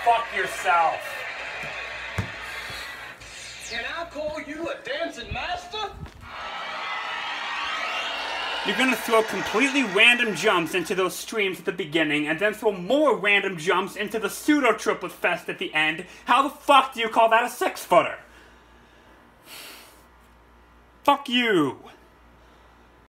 fuck yourself. Can I call you a dancing master? You're gonna throw completely random jumps into those streams at the beginning, and then throw more random jumps into the pseudo triplet fest at the end. How the fuck do you call that a 6-footer? Fuck you.